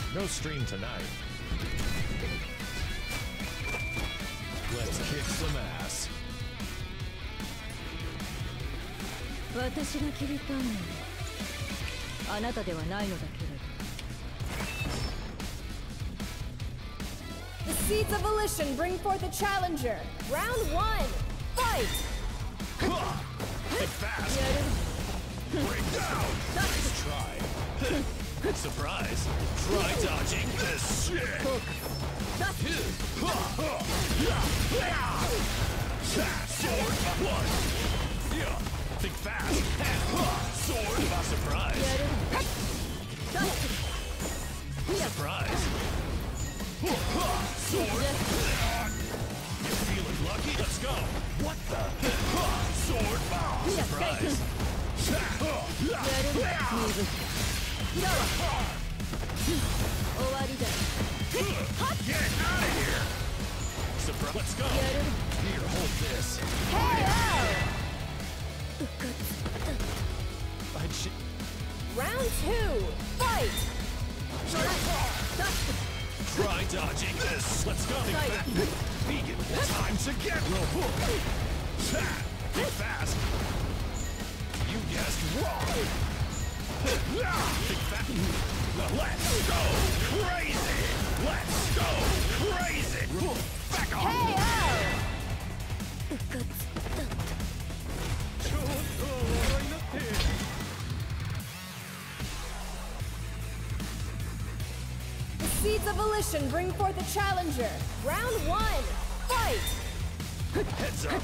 No stream tonight. Let's kick some ass. 私が切りたいのはあなたではないのだけれど。 The seeds of volition bring forth a challenger. Round 1, fight! Think fast. Break down. Nice try. Surprise. Try dodging this shit. Sword. One. Yeah. Think fast. Sword. Surprise. Surprise. Sword. You feeling lucky? Let's go. What the? Sword. Surprise. Get out of here. Surprise. Let's go. Here, hold this. Round 2, fight! Try dodging this. Let's go. Think fast. Vegan. Time to get real. Think fast. You guessed wrong. Think fast. Let's go crazy. Let's go crazy. Back off. The seeds of volition bring forth a challenger. Round 1, fight! Heads up.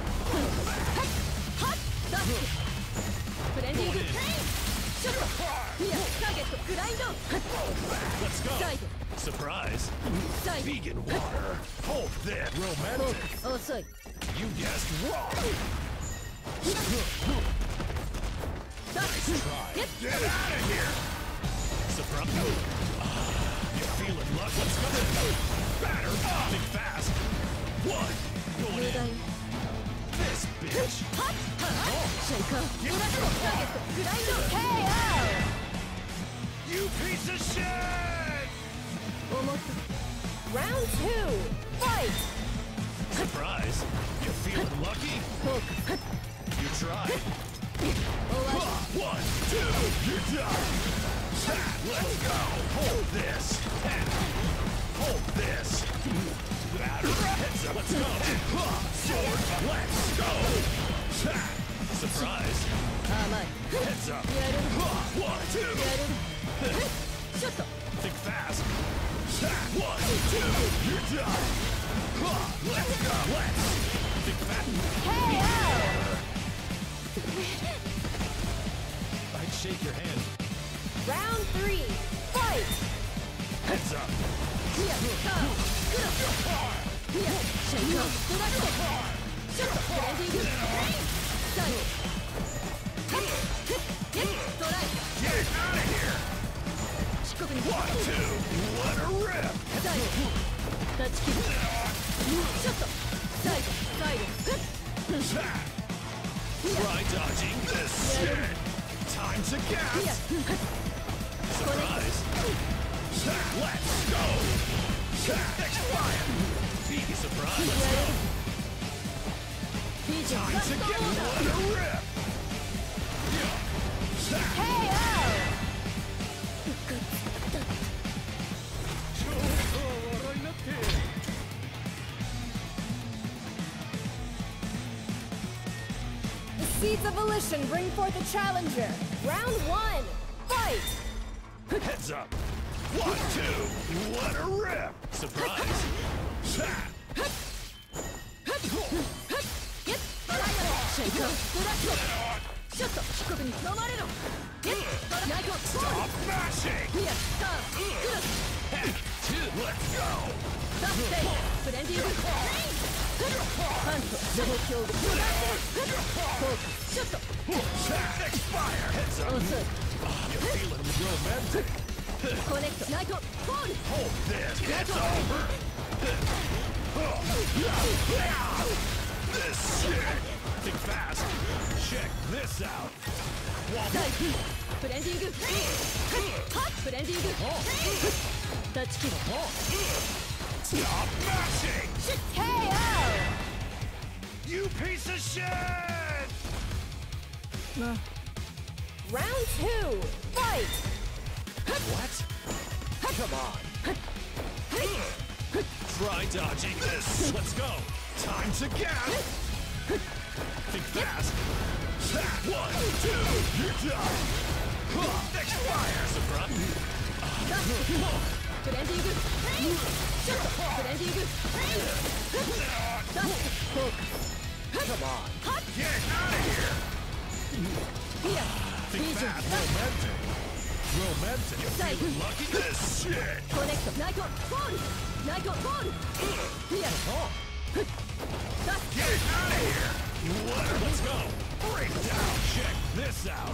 Let's go. Surprise. Vegan water. Hold that. Romantic. You guessed wrong. Nice try. Get out of here. Surprise. You're feeling luck. Let's go. Batter. Think fast. One. Going in. This bitch. You piece of shit! Round 2, fight! Surprise! You feeling lucky? You tried. 1, 2, you're done! Let's go! Hold this! Hold this! Batter! Heads up! Let's go! Sword! Let's go! Surprise! Heads up! 1, 2! Think fast! 1, 2! You're done! Let's go! Let's! Think fast! I'd shake your hand. Round 3, fight! Heads up! Get out of here! 1, 2! What a rip! Try dodging this shit! Time to gas! Surprise! Let's go! Expire! Be surprised! Let's go! Time to get what a rip! The seeds of volition bring forth a challenger. Round 1, fight! Heads up! 1, 2! What a rip! Surprise! Stop mashing! Let's go! Expire! Heads up! You're feeling romantic! Hold this! It's over! This shit! Think fast! Check this out! ブレンディングブレンディングタッチキル Stop mashing! KO! You piece of shit! Round 2, fight! What? Come on. Try dodging this. Let's go. Time to gas. Think fast. 1, 2, you're done. Expire. Surprise. ブレンディングショットブレンディング Come on. Get out of here. Think fast. Romantic. You feeling lucky? This shit. コネクトナイトボールナイトボールリアル Get out of here. Let's go. Break down. Check this out.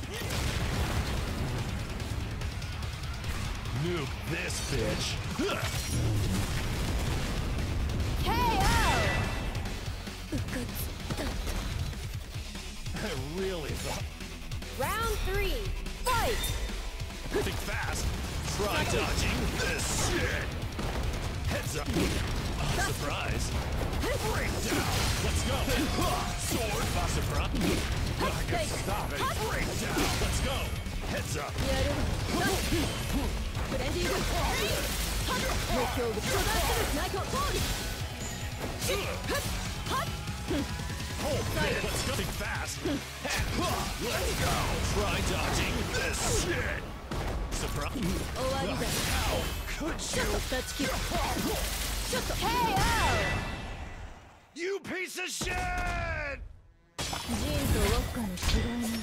Nuke this bitch. KO! I really thought. Round 3, fight! Think fast. Try dodging this shit. Heads up. Surprise. Breakdown. Let's go. Sword by surprise. I can stop it. Breakdown. Let's go. Heads up. やるブレンディング目標を巨大するナイトボール Hold it. Let's go. Think fast. Let's go. Try dodging this shit. Surprise. 終わりだ How could ショ you? ットタッチキルショット KO! You piece of shit! ジンとウォッカの違いね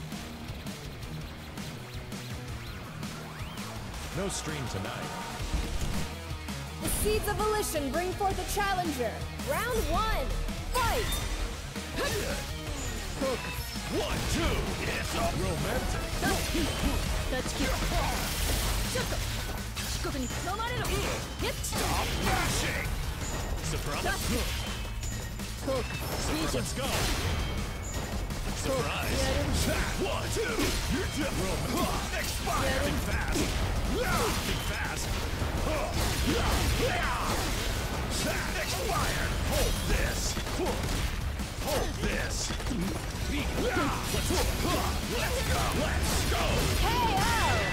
No stream tonight. The Seeds of Volition bring forth a challenger. Round 1, fight! フォーク 1, 2. It's all romantic. タッチキルショット四国に飲まれろゲッチ Stop mashing. Surprise. フォークビージョン Let's go. Surprise. 1, 2. You're done. Expire. Think fast. Think fast. Expire. Hold this. Hold this. Let's go. Let's go. KO!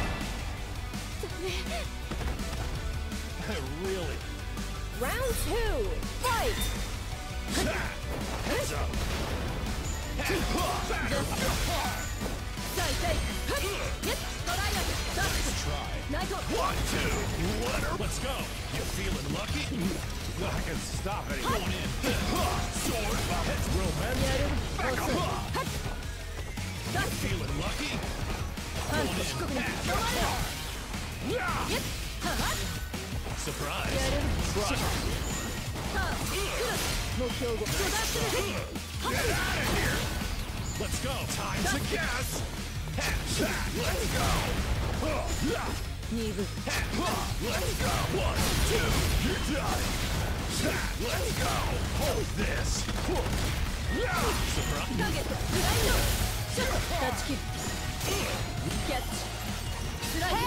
I really. Round 2, fight! Heads up. 再生ゲットライアンダッシ Try. ュナイト 1, 2. Let's go. You feeling lucky? I can stop it. Going in. Sword. Heads romantic. やる Back 遅い up. ダッシ Feeling lucky? ュパンツ四国に飲まれろ Yeah. ゲットはっ Surprise. やる Try. ターンクロス目標を巨大する Get out of here. Let's go. Time to gas. Let's go. 2部 Let's go. 1, 2. You're done. Let's go. Hold this. Surprise. ターゲットフライドショットタッチキルキャッチスライ KO!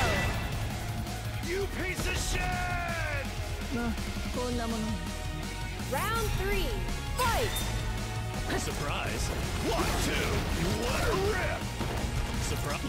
You piece of shit. ドまあこんなもの Round 3, fight! Surprise. 1, 2. What a rip. Surprise.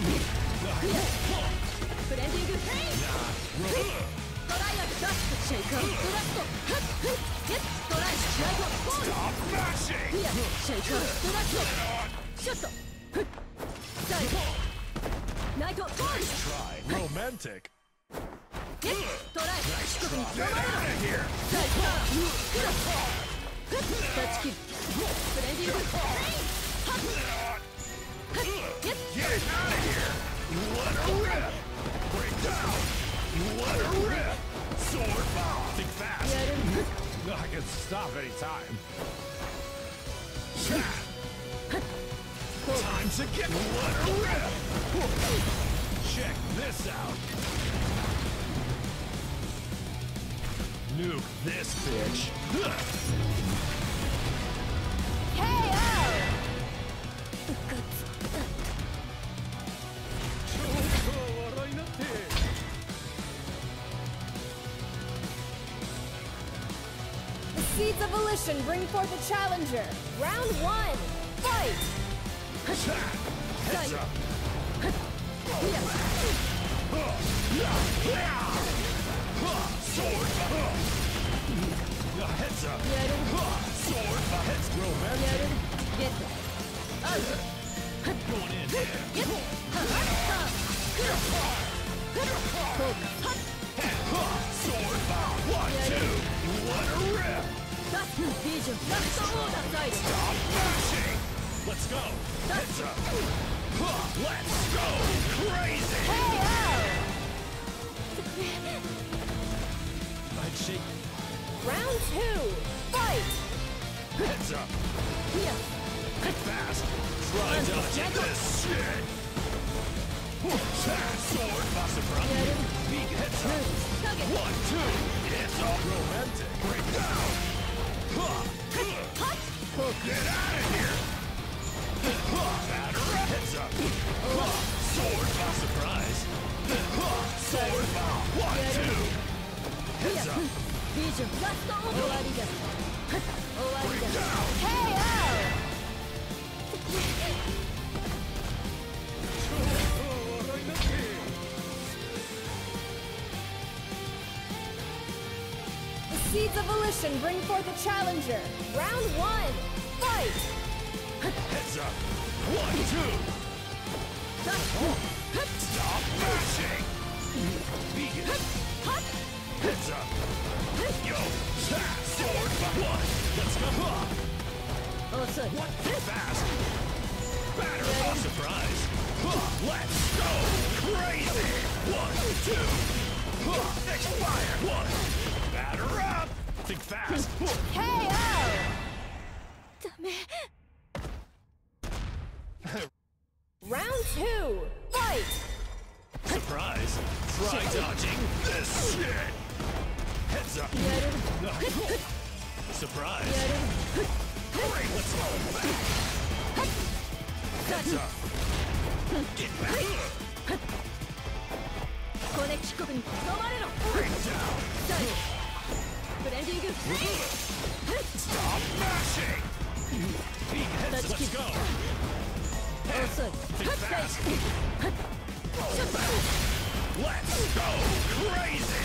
ブレンディングトライアンダッシュシェイカーブラストゲットライナイトボール Stop mashing. リアシェイカーブラストショットサイドナイトボール Try. Romantic. ゲットライ四国に Get out of here. サイカークロスタッチキルブレンディングゲッ Get out of here. What a rip. Break down. What a rip. Sword bomb. Think fast. やる I can stop anytime. Time to get. What a rip. Check this out. Nuke this bitch. KO! Seeds of Volition bring forth a challenger. Round 1, fight! Heads up. Sword. Heads up. Sword. Heads romantic. Going in there. Sword. 1, 2. What a rip. Stop mashing. Let's go. Heads up. Let's go. Crazy. I'd shake. Round 2, fight! Heads up. Fast. Try dodging this shit. Sword. Masabrani. Big heads up. 1, 2. It's all romantic. Break down. Get out of here. Batter up. Heads up. Sword. By surprise. Sword. 1, 2. Heads up. Break down. The Seeds of Volition bring forth a challenger. Round 1, fight! Heads up. 1, 2. Stop mashing. Vegan. Heads up. Yo. Sword. 1. Let's go. What? Fast. Batter by surprise. Let's go. Crazy. 1, 2. Expire. 1. Batter up. Think fast. KO! Round 2, fight! Surprise. Try dodging this shit. Heads up. Surprise. Great. Let's go back. Heads up. Get back. Break down. Stop mashing. Big heads. Let's go. Think fast. Let's go crazy.